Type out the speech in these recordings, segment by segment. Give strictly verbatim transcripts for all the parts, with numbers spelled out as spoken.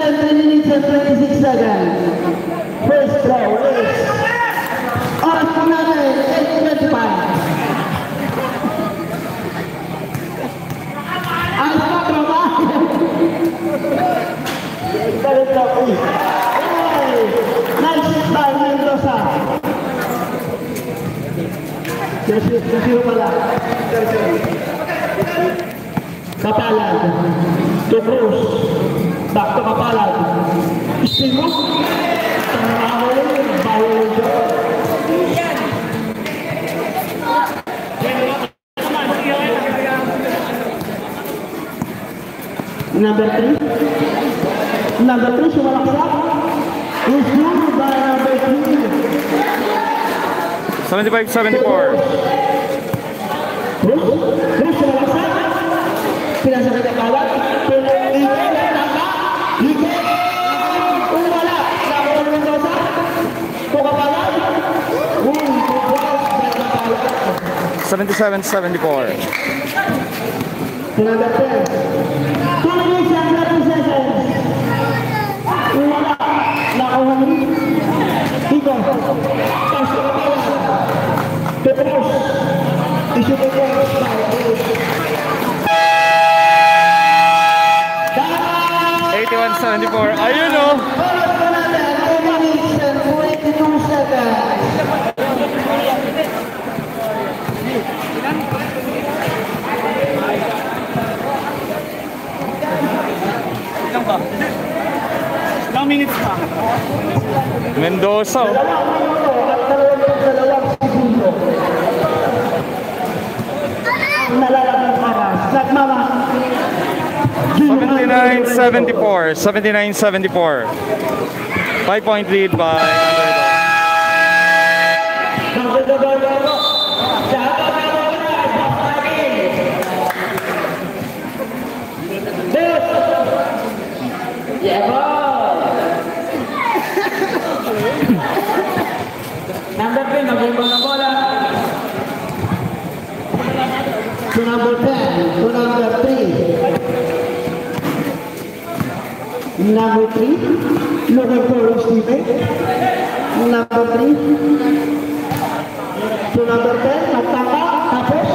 three minutes and twenty-six seconds. First throw is Osman eight twenty-five. Alpha Brava. Balik lagi. Nice by Mendoza. Kasi pala. Kapalad. To Cruz. Back to Kapalad. Istimos. Bawal. Bawal. Number three. Number three, sumalaksak. Is due by number three. seventy-five seventy-four. Cruz. Cruz, sumalaksak. Pinasakit ang bawat. Pinag-igay. Igay. Umala. Nakawal ng dosa. Pukapalan. Uy. seventy-seven seventy-four. Number ten. two minutes and thirty seconds. Umala. Nakawal. Ito. Pasok na pala. Petrus. Isu Petrus. eighty-one seventy-four. Ayun o. Ilang minutes pa? Mendoza o. seventy-nine seventy-four. seventy-nine seventy-four. Five point lead by Number ten, mag-ibang na bola. To number ten, to number three. Number three, looking for Stephen. Number three. To number ten, Mataka, tapos.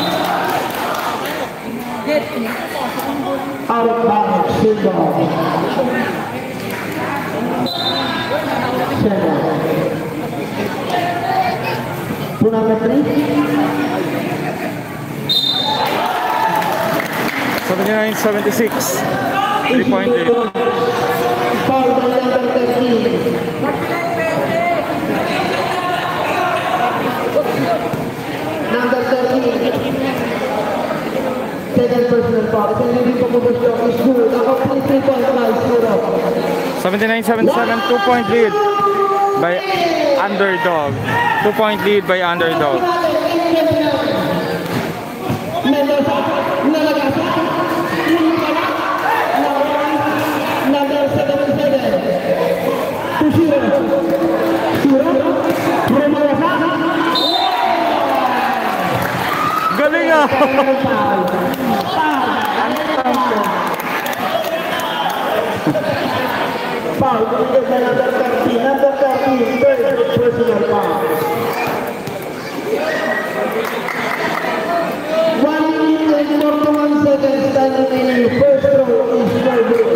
Out of bounds, Silva. Silva. To number three. seventy-nine seventy-six. Three point lead. Foul by number thirteen. Number thirteen. Second personal foul. Ito hindi po po gusto. Is good. Ako three point five zero. seventy-nine seventy-seven. Two point lead by Underdog. Two point lead by Underdog. Mendoza. Nalagasa. Number seventy-seven. To zero. Zero. Romayosa. Galing ah! Foul. Number thirteen. Number thirteen. Third personal foul. One minute and forty-one seconds time remaining. First throw is no good.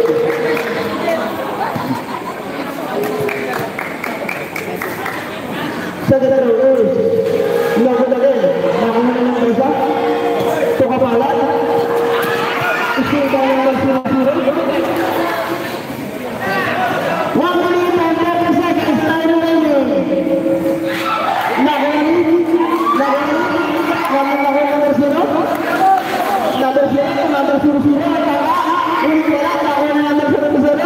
Second throw is no good again. Nakuha na ng isa. Ito kapalan. Isip ba yung mag-zero? One minute and thirty seconds time remaining. Nakuha. Nakuha. Nakuha nakuha ng zero. Number zero, number zero, zero. Ulit wala. Nakuha na number zero, zero.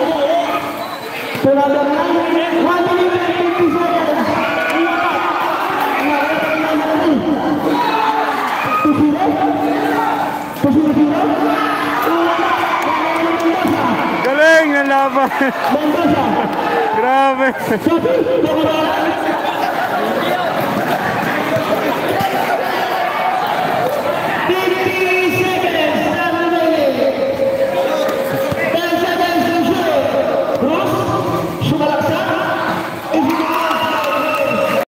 To number nine. One minute and fifty seconds. To zero. To zero, zero. Galing ang laban! Mendoza. Grabe! Sophie,